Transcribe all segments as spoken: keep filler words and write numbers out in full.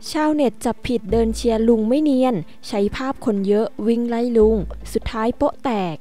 ชาวเน็ตจับผิดเดินเชียร์ลุงไม่เนียนใช้ภาพคนเยอะวิ่งไล่ลุงสุดท้ายโป๊ะแตก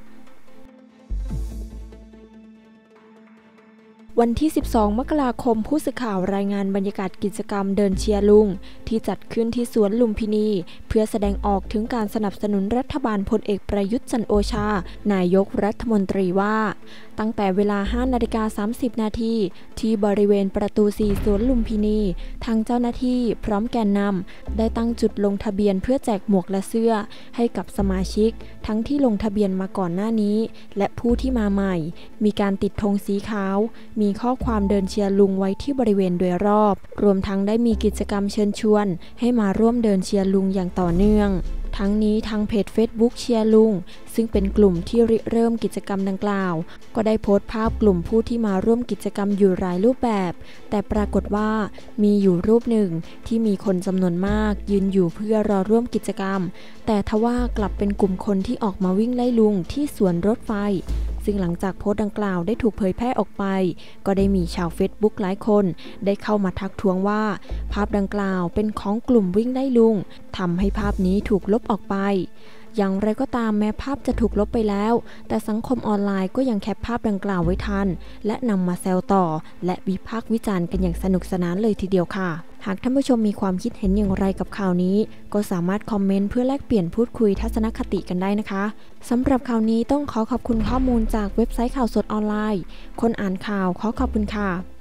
วันที่สิบสองมกราคมผู้สื่อข่าวรายงานบรรยากาศกิจกรรมเดินเชียร์ลุงที่จัดขึ้นที่สวนลุมพินีเพื่อแสดงออกถึงการสนับสนุนรัฐบาลพลเอกประยุทธ์จันทร์โอชานายกรัฐมนตรีว่าตั้งแต่เวลา ห้านาฬิกาสามสิบนาทีที่บริเวณประตูสี่สวนลุมพินีทางเจ้าหน้าที่พร้อมแกนนำได้ตั้งจุดลงทะเบียนเพื่อแจกหมวกและเสื้อให้กับสมาชิกทั้งที่ลงทะเบียนมาก่อนหน้านี้และผู้ที่มาใหม่มีการติดธงสีขาวมีข้อความเดินเชียร์ลุงไว้ที่บริเวณโดยรอบรวมทั้งได้มีกิจกรรมเชิญชวนให้มาร่วมเดินเชียร์ลุงอย่างต่อเนื่องทั้งนี้ทางเพจ Facebook เชียร์ลุงซึ่งเป็นกลุ่มที่ริเริ่มกิจกรรมดังกล่าวก็ได้โพสต์ภาพกลุ่มผู้ที่มาร่วมกิจกรรมอยู่หลายรูปแบบแต่ปรากฏว่ามีอยู่รูปหนึ่งที่มีคนจำนวนมากยืนอยู่เพื่อรอร่วมกิจกรรมแต่ทว่ากลับเป็นกลุ่มคนที่ออกมาวิ่งไล่ลุงที่สวนรถไฟซึ่งหลังจากโพสต์ดังกล่าวได้ถูกเผยแพร่ออกไปก็ได้มีชาว Facebook หลายคนได้เข้ามาทักท้วงว่าภาพดังกล่าวเป็นของกลุ่มวิ่งไล่ลุงทำให้ภาพนี้ถูกลบออกไปอย่างไรก็ตามแม้ภาพจะถูกลบไปแล้วแต่สังคมออนไลน์ก็ยังแคปภาพดังกล่าวไว้ทันและนำมาแซวต่อและวิพากษ์วิจารณ์กันอย่างสนุกสนานเลยทีเดียวค่ะหากท่านผู้ชมมีความคิดเห็นอย่างไรกับข่าวนี้ก็สามารถคอมเมนต์เพื่อแลกเปลี่ยนพูดคุยทัศนคติกันได้นะคะสำหรับข่าวนี้ต้องขอขอบคุณข้อมูลจากเว็บไซต์ข่าวสดออนไลน์คนอ่านข่าวขอขอบคุณค่ะ